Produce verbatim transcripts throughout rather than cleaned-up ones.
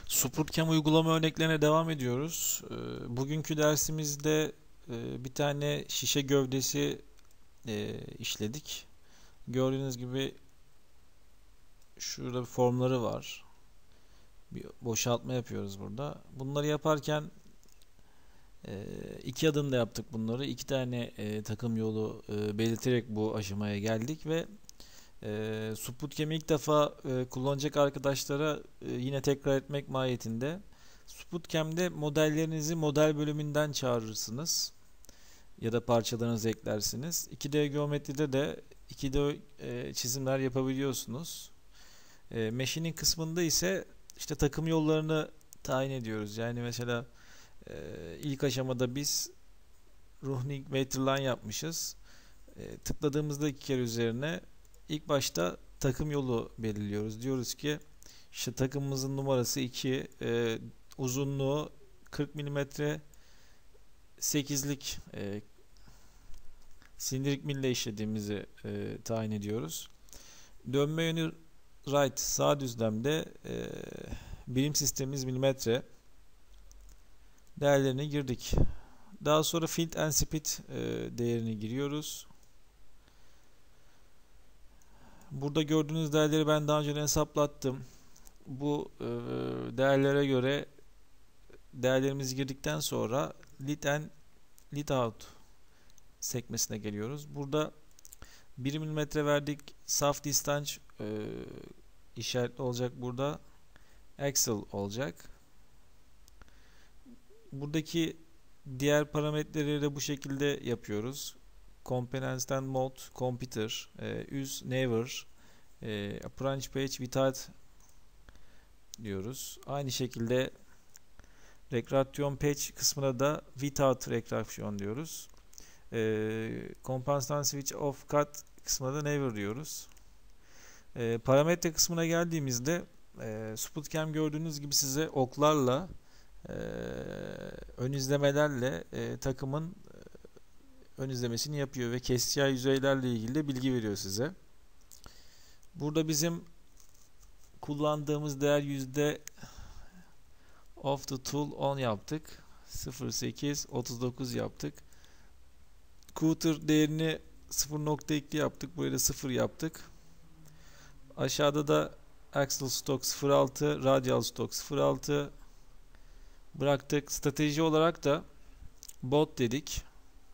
Supercam uygulama örneklerine devam ediyoruz. Ee, Bugünkü dersimizde e, bir tane şişe gövdesi e, işledik. Gördüğünüz gibi şurada bir formları var. Bir boşaltma yapıyoruz burada. Bunları yaparken e, iki adımda yaptık bunları. İki tane e, takım yolu e, belirterek bu aşamaya geldik ve e, Supercam'i ilk defa e, kullanacak arkadaşlara e, yine tekrar etmek mahiyetinde Supercam'de modellerinizi model bölümünden çağırırsınız ya da parçalarınızı eklersiniz. iki D geometride de iki D e, çizimler yapabiliyorsunuz. E, machining kısmında ise işte takım yollarını tayin ediyoruz. Yani mesela e, ilk aşamada biz Running Waterline yapmışız. E, tıkladığımızda iki kere üzerine ilk başta takım yolu belirliyoruz. Diyoruz ki işte takımımızın numarası iki, e, uzunluğu kırk milimetre, sekizlik e, sindirik mille işlediğimizi e, tayin ediyoruz. Dönme yönü right, sağ düzlemde e, birim sistemimiz milimetre. Değerlerini girdik. Daha sonra field and speed e, değerini giriyoruz. Burada gördüğünüz değerleri ben daha önce hesaplattım. Bu e, değerlere göre değerlerimizi girdikten sonra lead and lead out sekmesine geliyoruz. Burada bir milimetre verdik. Saf distance e, işaretli olacak burada. Axle olacak. Buradaki diğer parametreleri de bu şekilde yapıyoruz. Components'ten mode, computer, e, use never, e, branch page without diyoruz. Aynı şekilde regression page kısmına da without regression diyoruz. E, Compensation switch off cut kısmına da never diyoruz. E, parametre kısmına geldiğimizde e, Supercam gördüğünüz gibi size oklarla e, ön izlemelerle e, takımın e, ön izlemesini yapıyor ve keseceği yüzeylerle ilgili de bilgi veriyor size. Burada bizim kullandığımız değer yüzde of the tool on yaptık. sıfır virgül sekiz otuz dokuz yaptık. Quarter değerini sıfır nokta iki yaptık. Buraya da sıfır yaptık. Aşağıda da Axle Stock sıfır virgül altı, Radial Stock sıfır virgül altı bıraktık. Strateji olarak da bot dedik.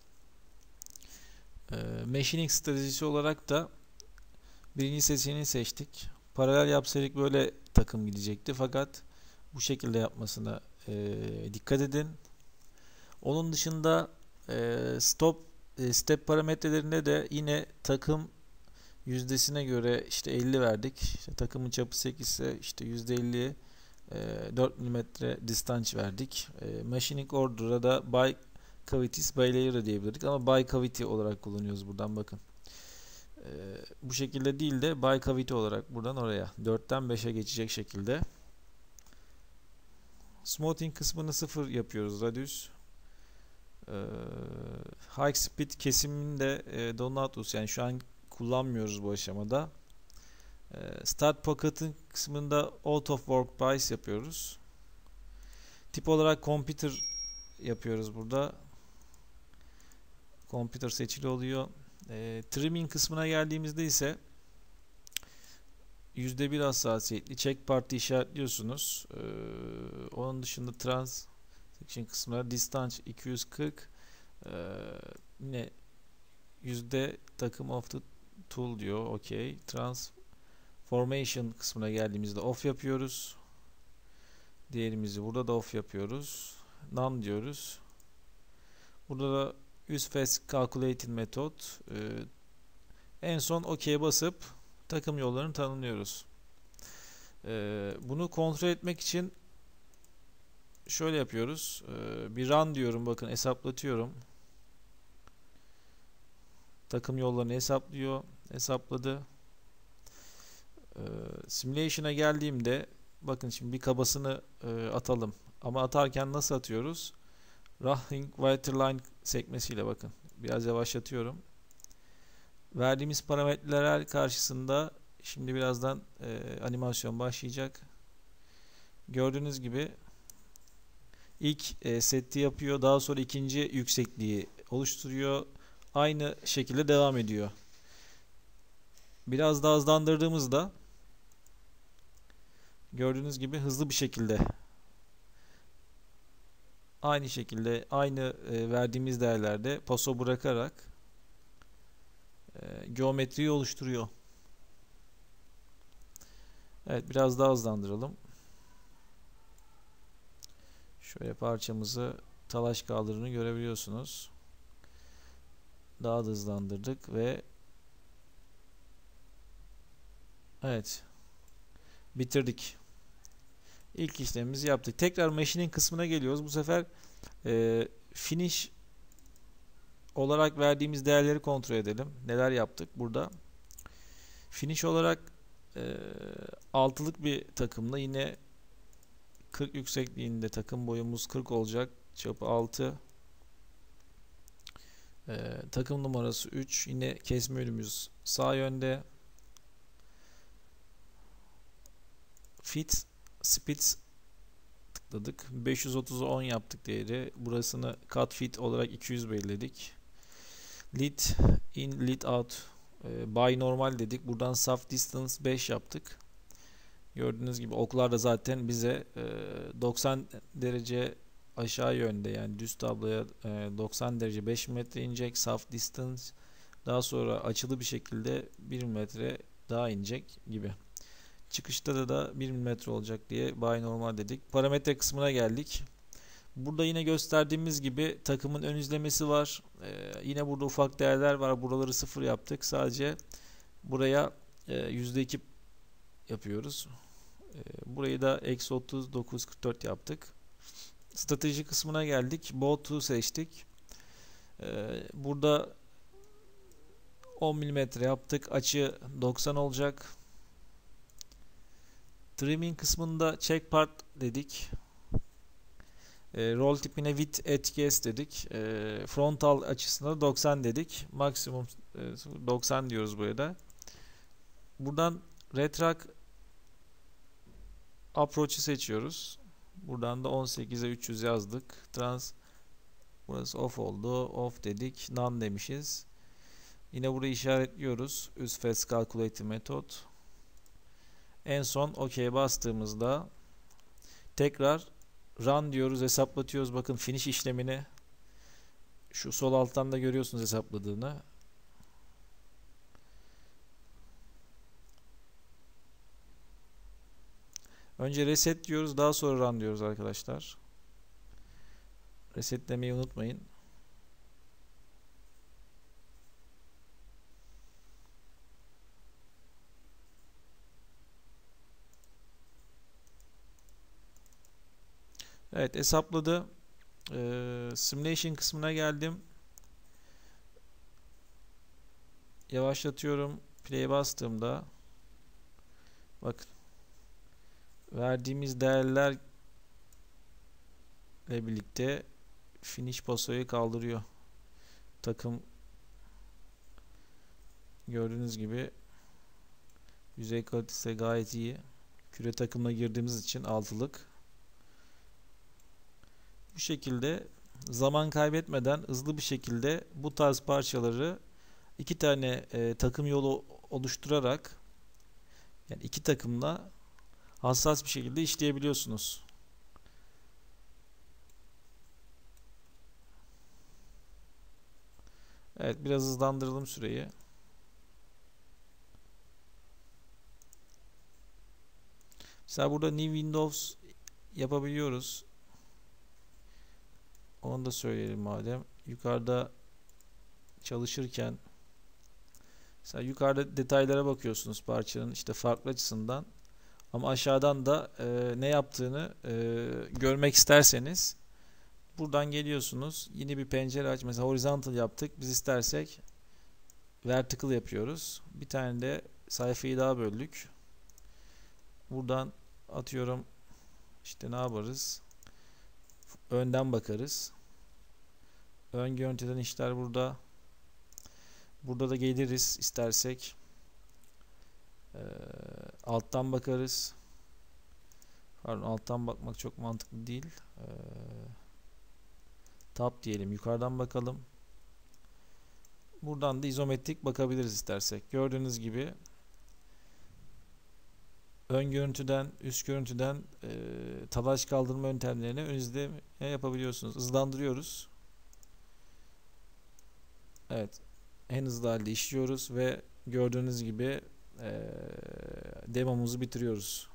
E, machining stratejisi olarak da birinci seçeneğini seçtik. Paralel yapsaydık böyle takım gidecekti. Fakat bu şekilde yapmasına e, dikkat edin. Onun dışında e, stop e, step parametrelerinde de yine takım yüzdesine göre işte elli verdik. İşte takımın çapı sekiz ise işte yüzde elli e, dört milimetre distance verdik. E, machining order'a da by cavities by layer diyebilirdik ama by cavity olarak kullanıyoruz buradan bakın. E, bu şekilde değil de by cavity olarak buradan oraya dörtten beşe geçecek şekilde. Smoothing kısmını sıfır yapıyoruz. Radius. Ee, high speed kesiminde e, donatus yani şu an kullanmıyoruz bu aşamada. Ee, start pocket'ın kısmında out of work price yapıyoruz. Tip olarak computer yapıyoruz burada. Computer seçili oluyor. Ee, trimming kısmına geldiğimizde ise yüzde bir hassasiyetli check parti işaretliyorsunuz. Ee, onun dışında transaction kısmına distance iki yüz kırk ee, yine yüzde takım of the tool diyor. Okey. Transformation kısmına geldiğimizde off yapıyoruz. Diğerimizi burada da off yapıyoruz. None diyoruz. Burada da use fast calculating method. Ee, en son okey'e basıp takım yollarını tanımlıyoruz. Ee, bunu kontrol etmek için şöyle yapıyoruz. Ee, bir run diyorum. Bakın hesaplatıyorum. Takım yollarını hesaplıyor. Hesapladı. Ee, simulation'a geldiğimde bakın şimdi bir kabasını e, atalım. Ama atarken nasıl atıyoruz? Running Waterline sekmesiyle bakın. Biraz yavaşlatıyorum. Verdiğimiz parametreler karşısında şimdi birazdan e, animasyon başlayacak. Gördüğünüz gibi ilk e, seti yapıyor. Daha sonra ikinci yüksekliği oluşturuyor. Aynı şekilde devam ediyor. Biraz daha hızlandırdığımızda gördüğünüz gibi hızlı bir şekilde aynı şekilde aynı e, verdiğimiz değerlerde paso bırakarak e, geometriyi oluşturuyor. Evet, biraz daha hızlandıralım. Şöyle parçamızı talaş kaldırını görebiliyorsunuz. Daha da hızlandırdık ve evet, bitirdik. İlk işlemimizi yaptık. Tekrar machining kısmına geliyoruz. Bu sefer e, finish olarak verdiğimiz değerleri kontrol edelim. Neler yaptık burada? Finish olarak e, altılık bir takımla yine kırk yüksekliğinde, takım boyumuz kırk olacak. Çapı altı. E, takım numarası üç. Yine kesme yönümüz sağ yönde. Fit, Spitz tıkladık. beş yüz otuza on yaptık değeri. Burasını cut fit olarak iki yüz belirledik. Lead in, lead out, e, by normal dedik. Buradan soft distance beş yaptık. Gördüğünüz gibi oklar da zaten bize e, doksan derece aşağı yönde, yani düz tabloya e, doksan derece beş metre inecek. Soft distance daha sonra açılı bir şekilde bir metre daha inecek gibi. Çıkışta da da bir milimetre olacak diye by normal dedik. Parametre kısmına geldik. Burada yine gösterdiğimiz gibi takımın ön izlemesi var. Ee, yine burada ufak değerler var. Buraları sıfır yaptık. Sadece buraya e, yüzde iki yapıyoruz. E, burayı da eksi otuz dokuz kırk dört yaptık. Strateji kısmına geldik. Bow seçtik. E, burada on milimetre yaptık. Açı doksan olacak. Trimming kısmında check part dedik. E, roll tipine width at guess dedik. E, frontal açısına doksan dedik. Maksimum e, doksan diyoruz buraya da. Buradan retract approach'ı seçiyoruz. Buradan da on sekize üç yüz yazdık. Trans burası off oldu. Off dedik. None demişiz. Yine burayı işaretliyoruz. Use fast calculate method. En son OK'ye bastığımızda tekrar run diyoruz, hesaplatıyoruz. Bakın finish işlemini şu sol alttan da görüyorsunuz hesapladığını. Önce reset diyoruz, daha sonra run diyoruz arkadaşlar. Resetlemeyi unutmayın. Evet, hesapladı. Ee, simulation kısmına geldim. Yavaşlatıyorum. Play'e bastığımda bakın verdiğimiz değerlerle birlikte finish pasoyu kaldırıyor. Takım gördüğünüz gibi yüzey kalitesi gayet iyi. Küre takımına girdiğimiz için altılık. Bu şekilde zaman kaybetmeden hızlı bir şekilde bu tarz parçaları iki tane e, takım yolu oluşturarak, yani iki takımla hassas bir şekilde işleyebiliyorsunuz. Evet, biraz hızlandıralım süreyi. Mesela burada New Windows yapabiliyoruz. Onu da söyleyelim madem. Yukarıda çalışırken mesela yukarıda detaylara bakıyorsunuz parçanın işte farklı açısından, ama aşağıdan da e, ne yaptığını e, görmek isterseniz buradan geliyorsunuz. Yeni bir pencere aç. Mesela horizontal yaptık. Biz istersek vertical yapıyoruz. Bir tane de sayfayı daha böldük. Buradan atıyorum işte ne yaparız? Önden bakarız. Ön görüntüden işler burada. Burada da geliriz istersek. Ee, alttan bakarız. Pardon, alttan bakmak çok mantıklı değil. Ee, tab diyelim, yukarıdan bakalım. Buradan da izometrik bakabiliriz istersek. Gördüğünüz gibi ön görüntüden, üst görüntüden e, talaş kaldırma yöntemlerini ön izleme yapabiliyorsunuz. Hızlandırıyoruz. Evet, en hızlı halde işliyoruz ve gördüğünüz gibi e, demomuzu bitiriyoruz.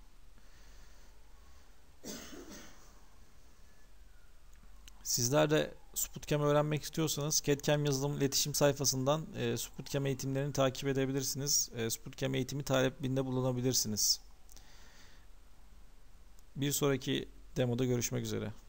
Sizler de Sputcam öğrenmek istiyorsanız CAD/CAM yazılım iletişim sayfasından e, Sputcam eğitimlerini takip edebilirsiniz. E, Sputcam eğitimi talebinde bulunabilirsiniz. Bir sonraki demoda görüşmek üzere.